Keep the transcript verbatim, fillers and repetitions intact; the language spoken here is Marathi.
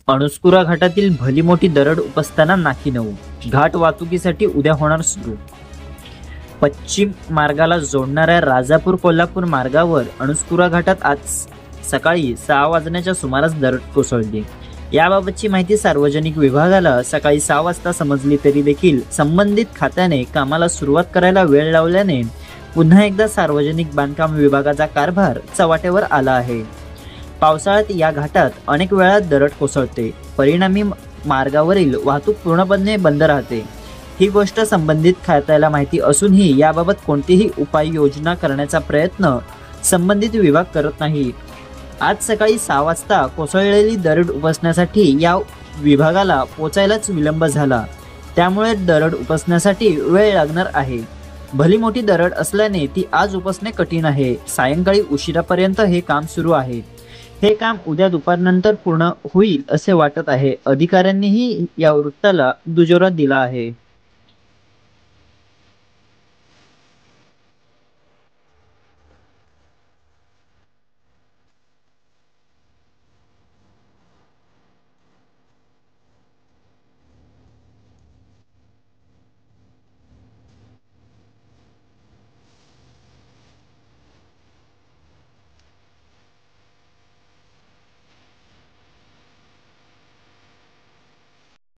अणुस्कुरा घाटातील भली मोठी दरड उपसताना नाकी नऊ. घाट वाहतुकीसाठी उद्या होणार सुरू. पश्चिम मार्गाला जोडणाऱ्या राजापूर कोल्हापूर मार्गावर अणुस्कुरा घाटात आज सकाळी सहा वाजण्याच्या सुमारास दरड कोसळली. याबाबतची माहिती सार्वजनिक विभागाला सकाळी सहा वाजता समजली तरी देखील संबंधित खात्याने कामाला सुरुवात करायला वेळ लावल्याने पुन्हा एकदा सार्वजनिक बांधकाम विभागाचा कारभार चव्हाट्यावर आला आहे. पावसाळ्यात या घाटात अनेक वेळा दरड कोसळते, परिणामी मार्गावरील वाहतूक पूर्णपणे बंद राहते. ही गोष्ट संबंधित खात्याला माहिती असूनही याबाबत कोणतीही उपाययोजना करण्याचा प्रयत्न संबंधित विभाग करत नाही. आज सकाळी सहा वाजता कोसळलेली दरड उपसण्यासाठी या विभागाला पोचायलाच विलंब झाला, त्यामुळे दरड उपसण्यासाठी वेळ लागणार आहे. भली मोठी दरड असल्याने ती आज उपसणे कठीण आहे. सायंकाळी उशिरापर्यंत हे काम सुरू आहे. हे काम उद्या दुपारनंतर पूर्ण होईल असे वाटत आहे. अधिकाऱ्यांनीही या वृत्ताला दुजोरा दिला आहे.